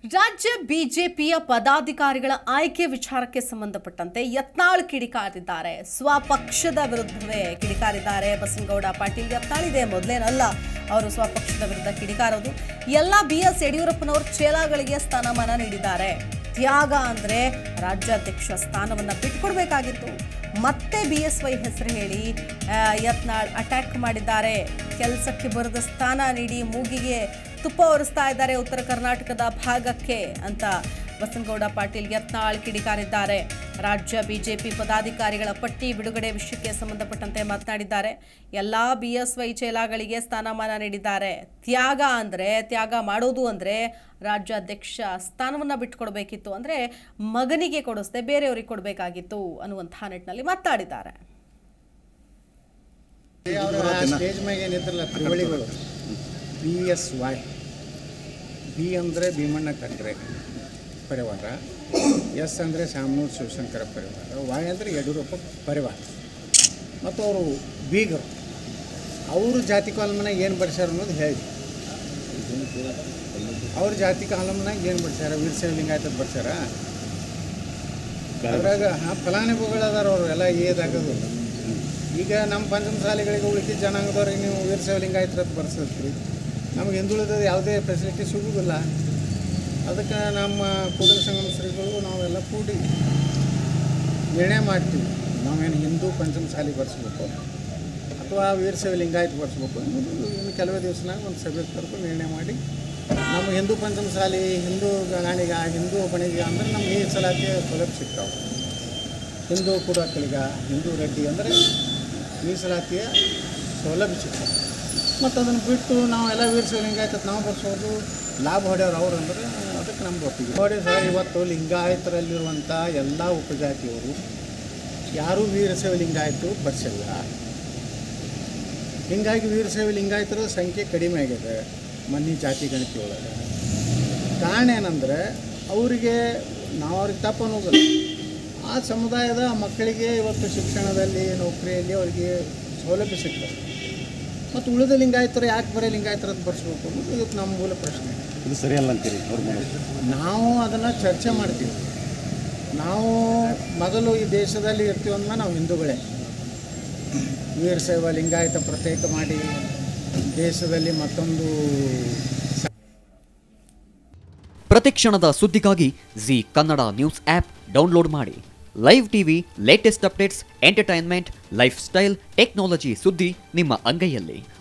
ರಾಜ್ಯ ಬಿಜೆಪಿಯ ಪದಾಧಿಕಾರಿಗಳ ಆಯ್ಕೆ ವಿಚಾರಕ್ಕೆ ಸಂಬಂಧಪಟ್ಟಂತೆ ಯತ್ನಾಳ್ ಕಿಡಿಕಾರಿದ್ದಾರೆ. ಸ್ವಪಕ್ಷದ ವಿರುದ್ಧವೇ ಕಿಡಿಕಾರಿದ್ದಾರೆ. ಬಸನಗೌಡ ಪಾಟೀಲ್ ಯತ್ನಾಳ್ ಇದೆ ಮೊದಲೇನಲ್ಲ ಅವರು ಸ್ವಪಕ್ಷದ ವಿರುದ್ಧ ಕಿಡಿಕಾರೋದು. ಎಲ್ಲ ಬಿಎಸ್ ಯಡಿಯೂರಪ್ಪನವರು ಚೇಲಾಗಳಿಗೆ ಸ್ಥಾನಮಾನ ನೀಡಿದ್ದಾರೆ. ತ್ಯಾಗ ಅಂದ್ರೆ ರಾಜ್ಯಾಧ್ಯಕ್ಷ ಸ್ಥಾನವನ್ನ ಬಿಟ್ಟುಕೊಡ್ಬೇಕಾಗಿತ್ತು. ಮತ್ತೆ ಬಿಎಸ್ವೈ ಹೆಸರು ಹೇಳಿ ಯತ್ನಾಳ್ ಅಟ್ಯಾಕ್ ಮಾಡಿದ್ದಾರೆ. ಕೆಲಸಕ್ಕೆ ಬರದ ಸ್ಥಾನ ನೀಡಿ ಮೂಗಿಗೆ ತುಪ್ಪ ಒರೆಸ್ತಾ ಇದ್ದಾರೆ ಉತ್ತರ ಕರ್ನಾಟಕದ ಭಾಗಕ್ಕೆ ಅಂತ ಬಸನಗೌಡ ಪಾಟೀಲ್ ಯತ್ನಾಳ್ ಕಿಡಿಕಾರಿದ್ದಾರೆ. ರಾಜ್ಯ ಬಿಜೆಪಿ ಪದಾಧಿಕಾರಿಗಳ ಪಟ್ಟಿ ಬಿಡುಗಡೆ ವಿಷಯಕ್ಕೆ ಸಂಬಂಧಪಟ್ಟಂತೆ ಮಾತನಾಡಿದ್ದಾರೆ. ಎಲ್ಲ ಬಿಎಸ್ವೈ ಚೇಲಾಗಳಿಗೆ ಸ್ಥಾನಮಾನ ನೀಡಿದ್ದಾರೆ. ತ್ಯಾಗ ಮಾಡೋದು ಅಂದ್ರೆ ರಾಜ್ಯಾಧ್ಯಕ್ಷ ಸ್ಥಾನವನ್ನ ಬಿಟ್ಟುಕೊಡ್ಬೇಕಿತ್ತು, ಅಂದ್ರೆ ಮಗನಿಗೆ ಕೊಡಿಸದೆ ಬೇರೆಯವರಿಗೆ ಕೊಡಬೇಕಾಗಿತ್ತು ಅನ್ನುವಂತಹ ನಿಟ್ಟಿನಲ್ಲಿ ಮಾತನಾಡಿದ್ದಾರೆ. BSY ಬಿ ಅಂದರೆ ಭೀಮಣ್ಣ ಖಂಡ್ರೆ ಪರಿವಾರ, ಎಸ್ ಅಂದರೆ ಶಾಮನೂರು ಶಿವಶಂಕರ ಪರಿವಾರ, ವಾಯ್ ಅಂದರೆ ಯಡಿಯೂರಪ್ಪ ಪರಿವಾರ. ಮತ್ತು ಅವರು ಬೀಗರು ಅವರು ಜಾತಿ ಕಾಲಮ್ನಾಗ ಏನು ಬಡಿಸ್ಯಾರ ಅನ್ನೋದು ಹೇಳಿ. ಅವ್ರ ಜಾತಿ ಕಾಲಮ್ನಾಗ ಏನು ಬಡಿಸ್ಯಾರ, ವೀರಶೈವ ಲಿಂಗಾಯತದ ಬಡಿಸ್ಯಾರ. ಅದ್ರಾಗ ಫಲಾನುಭವಿಗಳು ಅದಾರ ಅವರು ಎಲ್ಲ ಏದಾಗೋದು. ಈಗ ನಮ್ಮ ಪಂಚಮಸಾಲಿಗಳಿಗೆ ಉಳಿಕೆ ಜನಾಂಗದವ್ರಿಗೆ ನೀವು ವೀರಶೈವ ಲಿಂಗಾಯತರದ್ದು ಬರ್ಸಿರ್ತೀರಿ, ನಮಗೆ ಹಿಂದುಳಿದ ಯಾವುದೇ ಫೆಸಿಲಿಟಿ ಸಿಗುವುದಿಲ್ಲ. ಅದಕ್ಕೆ ನಮ್ಮ ಕೂಡಲ ಸಂಗಮ ಶ್ರೀಗಳು ನಾವೆಲ್ಲ ಕೂಡಿ ನಿರ್ಣಯ ಮಾಡ್ತೀವಿ. ನಾವೇನು ಹಿಂದೂ ಪಂಚಮಸಾಲಿ ಬರ್ಸ್ಬೇಕು ಅಥವಾ ವೀರಶೈವ ಲಿಂಗಾಯತ ಬರ್ಸ್ಬೇಕು ಅನ್ನೋದು ಇನ್ನು ಕೆಲವೇ ದಿವಸನಾಗ ಒಂದು ಸಭೆ ಕರೆದು ನಿರ್ಣಯ ಮಾಡಿ ನಮ್ಮ ಹಿಂದೂ ಪಂಚಮಸಾಲಿ, ಹಿಂದೂ ಗಣಾಣಿಗ, ಹಿಂದೂ ಬಣಿಗ ಅಂದರೆ ನಮ್ಮ ಮೀಸಲಾತಿಯ ಸೌಲಭ್ಯ ಸಿಗ್ತಾವೆ. ಹಿಂದೂ ಕುಡಕಳಿಗ, ಹಿಂದೂ ರೆಡ್ಡಿ ಅಂದರೆ ಮೀಸಲಾತಿಯ ಸೌಲಭ್ಯ ಸಿಗ್ತದೆ. ಮತ್ತು ಅದನ್ನು ಬಿಟ್ಟು ನಾವೆಲ್ಲ ವೀರಶೈವ ಲಿಂಗಾಯತ ನಾವು ಬರ್ಸೋದು ಲಾಭ ಹೊಡೆಯೋರು ಅವ್ರು ಅಂದರೆ ಅದಕ್ಕೆ ನಮ್ಗೆ ಒಪ್ಪಿಗೆ ನೋಡಿ ಸರ್. ಇವತ್ತು ಲಿಂಗಾಯತರಲ್ಲಿರುವಂಥ ಎಲ್ಲ ಉಪಜಾತಿಯವರು ಯಾರೂ ವೀರಶೈವ ಲಿಂಗಾಯತ ಬರ್ಸಿಲ್ಲ. ಹೀಗಾಗಿ ವೀರಶೈವ ಲಿಂಗಾಯತರ ಸಂಖ್ಯೆ ಕಡಿಮೆ ಆಗಿದೆ ಮನೆ ಜಾತಿ ಗಣತಿ ಒಳಗೆ. ಕಾರಣ ಏನಂದರೆ ಅವರಿಗೆ ನಾವು ಅವ್ರಿಗೆ ತಪ್ಪು ಅನ್ನೋದಿಲ್ಲ. ಆ ಸಮುದಾಯದ ಮಕ್ಕಳಿಗೆ ಇವತ್ತು ಶಿಕ್ಷಣದಲ್ಲಿ, ನೌಕರಿಯಲ್ಲಿ ಅವರಿಗೆ ಸೌಲಭ್ಯ ಸಿಗ್ತದೆ. ಮತ್ತು ಉಳಿದ ಲಿಂಗಾಯತರು ಯಾಕೆ ಬರೀ ಲಿಂಗಾಯತರದ್ದು ಬರ್ಸ್ಬೇಕು ಅನ್ನೋದು ಇವತ್ತು ನಮ್ಮ ಮೂಲ ಪ್ರಶ್ನೆ. ಇದು ಸರಿಯಲ್ಲ ಅಂತೀರಿ? ನಾವು ಅದನ್ನು ಚರ್ಚೆ ಮಾಡ್ತೀವಿ. ನಾವು ಮೊದಲು ಈ ದೇಶದಲ್ಲಿ ಇರ್ತೀವಿ ಅಂದ್ಮೇಲೆ ನಾವು ಹಿಂದೂಗಳೇ. ವೀರಶೈವ ಲಿಂಗಾಯತ ಪ್ರತ್ಯೇಕ ಮಾಡಿ ದೇಶದಲ್ಲಿ ಮತ್ತೊಂದು ಪ್ರತಿಕ್ಷಣದ ಸುದ್ದಿಗಾಗಿ Zee Kannada news app download ಮಾಡಿ. Live TV, latest updates, entertainment, life style, technology ಸುದ್ದಿ ನಿಮ್ಮ ಅಂಗೈಯಲ್ಲಿ.